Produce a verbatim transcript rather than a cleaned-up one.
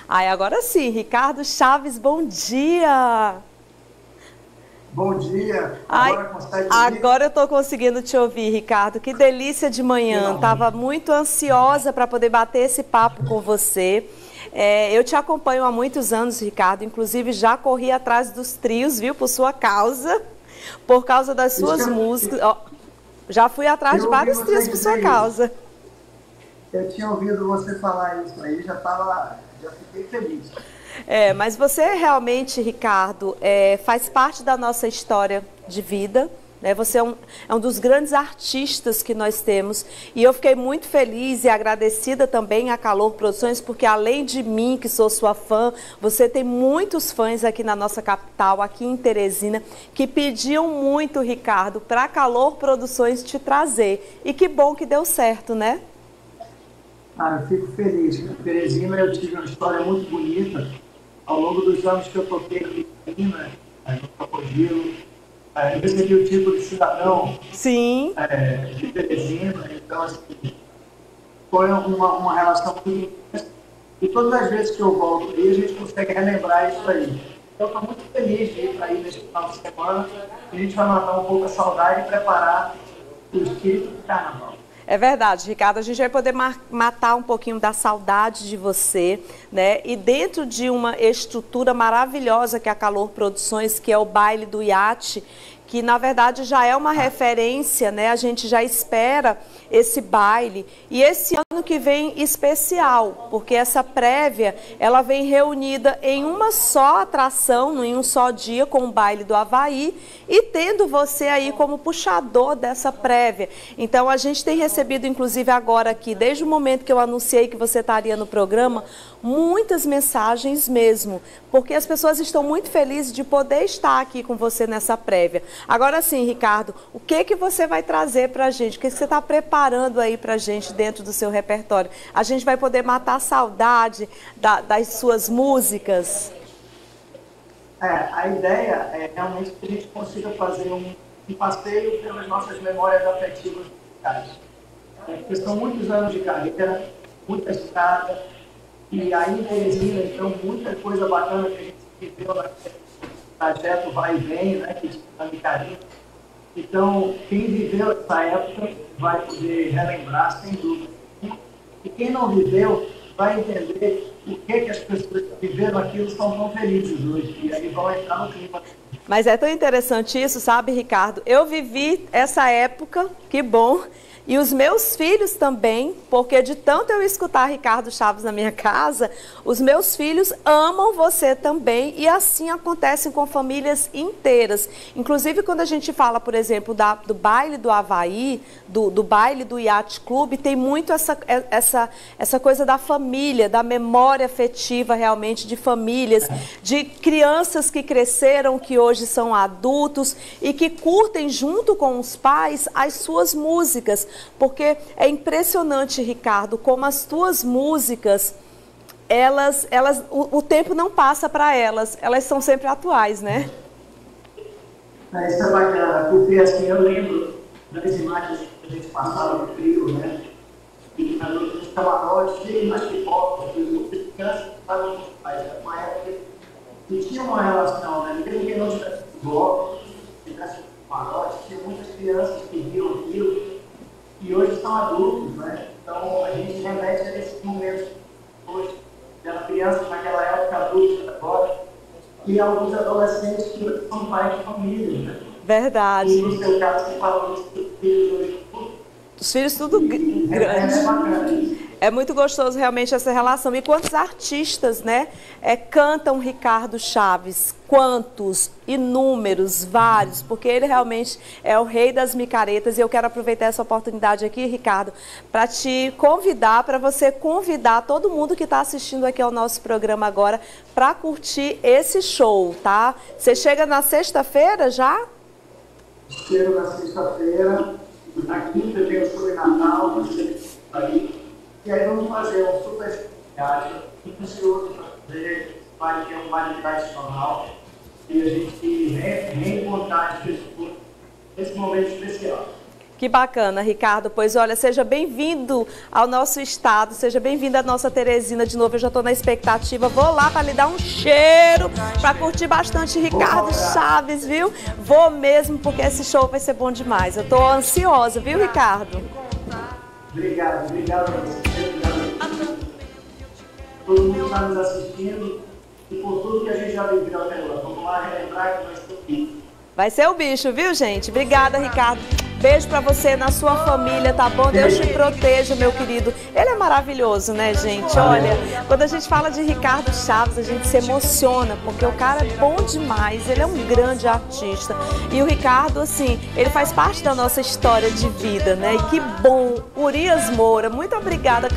Ai, agora sim, Ricardo Chaves, bom dia! Bom dia, Ai, agora consegue ouvir? agora eu estou conseguindo te ouvir, Ricardo. Que delícia de manhã. Estava Finalmente. muito ansiosa para poder bater esse papo com você. É, eu te acompanho há muitos anos, Ricardo. Inclusive, já corri atrás dos trios, viu, por sua causa, por causa das Isso que suas eu, músicas. Ó, já fui atrás de eu ouvi vários trios você por sua dizer isso. causa. Eu tinha ouvido você falar isso aí, já tava, já fiquei feliz. É, mas você realmente, Ricardo, é, faz parte da nossa história de vida, né? Você é um, é um dos grandes artistas que nós temos. E eu fiquei muito feliz e agradecida também a Calor Produções, porque além de mim, que sou sua fã, você tem muitos fãs aqui na nossa capital, aqui em Teresina, que pediam muito, Ricardo, para a Calor Produções te trazer. E que bom que deu certo, né? Ah, eu fico feliz. Em Teresina eu tive uma história muito bonita. Ao longo dos anos que eu toquei em Teresina, eh, no Crocodilo, eh, eu recebi o título de cidadão Sim. eh, de Teresina, então assim, foi uma, uma relação muito intensa. E todas as vezes que eu volto aí, a gente consegue relembrar isso aí. Então, estou muito feliz de ir para aí nesse final de semana. A gente vai matar um pouco a saudade e preparar o espírito do carnaval. É verdade, Ricardo. A gente vai poder matar um pouquinho da saudade de você, né? E dentro de uma estrutura maravilhosa que é a Calor Produções, que é o baile do iate, que na verdade já é uma referência, né? A gente já espera esse baile. E esse ano que vem especial, porque essa prévia, ela vem reunida em uma só atração, em um só dia, com o baile do Havaí, e tendo você aí como puxador dessa prévia. Então a gente tem recebido, inclusive agora aqui, desde o momento que eu anunciei que você estaria no programa, muitas mensagens mesmo, porque as pessoas estão muito felizes de poder estar aqui com você nessa prévia. Agora sim, Ricardo, o que que você vai trazer para a gente? O que que você está preparando aí para a gente dentro do seu repertório? A gente vai poder matar a saudade da, das suas músicas? É, a ideia é realmente que a gente consiga fazer um, um passeio pelas nossas memórias afetivas musicais. É, porque são muitos anos de carreira, muita estrada, e aí em Teresina, então, muita coisa bacana que a gente viveu naquele trajeto vai e vem, né, que está de carinho. Então, quem viveu essa época vai poder relembrar, sem dúvida. E quem não viveu vai entender o que, que as pessoas que viveram aquilo são tão felizes hoje. E aí vão entrar no clima. Mas é tão interessante isso, sabe, Ricardo? Eu vivi essa época, que bom. E os meus filhos também, porque de tanto eu escutar Ricardo Chaves na minha casa, os meus filhos amam você também e assim acontece com famílias inteiras. Inclusive quando a gente fala, por exemplo, da, do baile do Havaí, do, do baile do Yacht Club, tem muito essa, essa, essa coisa da família, da memória afetiva realmente de famílias, de crianças que cresceram, que hoje são adultos e que curtem junto com os pais as suas músicas. Porque é impressionante, Ricardo, como as tuas músicas, elas, elas, o, o tempo não passa para elas, elas são sempre atuais, né? É, isso é bacana, porque assim, eu lembro das imagens que a gente passava no trio, né? E nos camarotes, cheio mais pipoca, as crianças estavam com os pais. Era uma época que tinha uma relação, né? Mesmo que não tivesse bloco, tivesse camarote, tinha muitas crianças que viam aquilo. E hoje são adultos, né? Então a gente remete a esses momentos hoje, era criança naquela época, adultos agora, e alguns adolescentes que hoje são pais de família, né? Verdade. E no seu caso, você falou dos seus filhos hoje, os filhos tudo e, grande. É bacana isso. É muito gostoso realmente essa relação. E quantos artistas, né, é, cantam Ricardo Chaves? Quantos? Inúmeros, vários, porque ele realmente é o rei das micaretas. E eu quero aproveitar essa oportunidade aqui, Ricardo, para te convidar, para você convidar todo mundo que está assistindo aqui ao nosso programa agora para curtir esse show, tá? Você chega na sexta-feira já? Chego na sexta-feira, na quinta tem o show de Natal, você aí. E aí vamos fazer um super viagem, muito ansioso para fazer, vai ter um baile tradicional e a gente re reencontrar as pessoas nesse momento especial. Que bacana, Ricardo. Pois olha, seja bem-vindo ao nosso estado, seja bem-vindo à nossa Teresina de novo. Eu já estou na expectativa. Vou lá para lhe dar um cheiro, para curtir bastante Ricardo Chaves, viu? Vou mesmo, porque esse show vai ser bom demais. Eu estou ansiosa, viu, Ricardo? Obrigado, obrigado a você, obrigado. Todo mundo está nos assistindo e por tudo que a gente já viveu até agora. Vamos lá relembrar que nós estamos aqui. Vai ser o bicho, viu, gente? Obrigada, Ricardo. Beijo pra você, na sua família, tá bom? Deus te proteja, meu querido. Ele é maravilhoso, né, gente? Olha, quando a gente fala de Ricardo Chaves, a gente se emociona, porque o cara é bom demais, ele é um grande artista. E o Ricardo, assim, ele faz parte da nossa história de vida, né? E que bom. Urias Moura, muito obrigada.